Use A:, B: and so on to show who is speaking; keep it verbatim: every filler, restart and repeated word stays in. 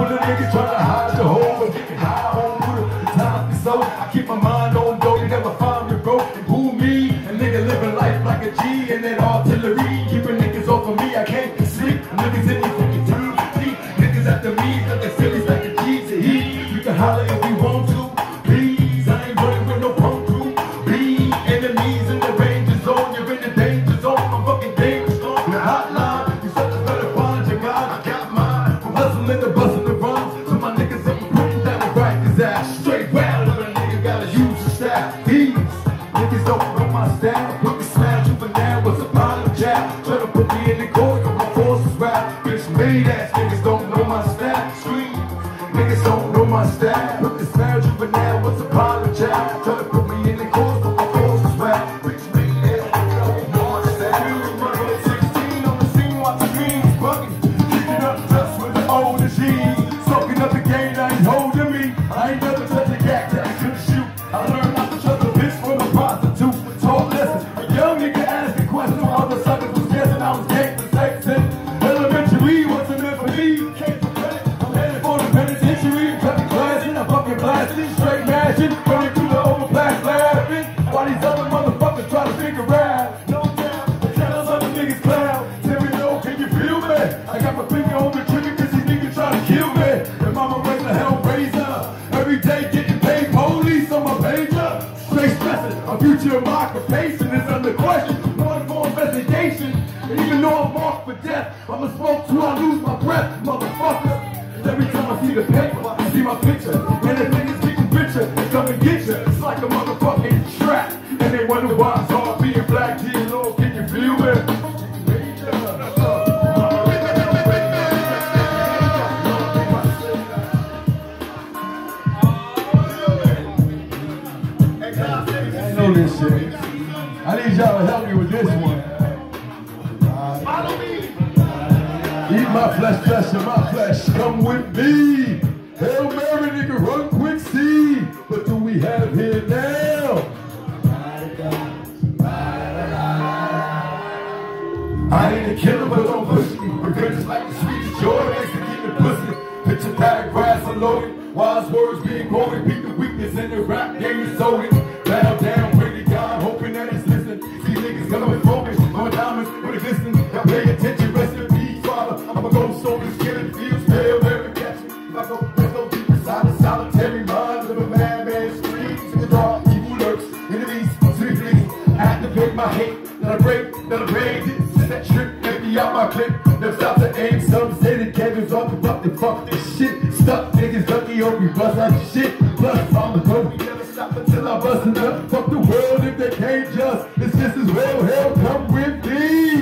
A: when a nigga tryna hide the hole or get high on with it. The time is so I keep my mind on dough. You never find me broke. And who me? A nigga living life like a G and that artillery. Keeping niggas off of me. I can't sleep. Niggas in these fucking time. Niggas after me. Like the Phillies like a G to E. You can holler if you want to. Please, I ain't running with no punk crew. Be enemies in the danger zone. You're in the danger zone. I'm fucking danger zone. The hotline. You such a better find your God. I got mine. I'm hustling the busting the rhymes. So my niggas ain't putting down the right his ass straight. Well, little nigga gotta use the staff. These niggas don't know my style. Put the smash juvenile was a pile of jab. Try to put me in the court, but my forces rap. Bitch made ass niggas don't know my style. Scream. Niggas don't know my style. Put the smash juvenile was a pile of jab. Try to put me in the court, but my forces rap. Bitch made ass niggas don't know my style. sixteen on the scene, watch the greens bugging. Kicking up dust with the old machine. Soaking up the game, now he's holding me. I ain't never touched a gat that I couldn't shoot. I learned not to trust a bitch from a prostitute. Told listen, a young nigga asked a question. Other suckers was guessing I was gay for sex. Elementary wasn't meant for me. Came for credit. I'm headed for the penitentiary. Cut the glass in, I'm fucking blasting. Straight mashing, running through the overpass laughing. While these other motherfuckers try to figure out. No doubt, they tell us other niggas clown. Tell me no, can you feel me? I got my finger on the trigger cause these niggas try to kill me. And mama raised a hellraiser. Every day getting paid police on my pager. Straight stressing, a future of my occupation is under question. One for investigation. And even though I'm marked for death, I'ma smoke till I lose my breath, motherfucker. And every time I see the paper, I see my picture. And the niggas getting richer, they come and get you. It's like a motherfucking trap. And they wonder why I'm hard being black. Dear Lord, can you feel me? I know this shit. I need y'all to help me with this one. Follow me. Eat my flesh, flesh, and my flesh. Come with me. Hail Mary, nigga, run quick, see. What do we have here now? I ain't a killer, but don't push me. Revenge is like the sweetest joy. Makes me keep the pussy. Picture paragraphs unloaded. Wise words being quoted. Beat the weakness in the rap game is sold. Bow down, pray to God, hoping that it's listening. See niggas coming with focus on diamonds with a glisten. Now pay attention, rest in peace, father. I'ma go soldier, skin fields, pale, never catch me. If I go, let's go deep inside the solitary mind of a madman screams in the dark, evil lurks, enemies, sweet fleas. I have to pick my hate, that I break, that I break. This that trick, maybe out my clip. Never stop to aim, some say the cameras all corrupted. Fuck this shit, stuck niggas lucky on me, bust out the shit. Plus, I'm a dope. Stop until I bust it up. Fuck the world if they can't just. It's just as well. Hell, come with me.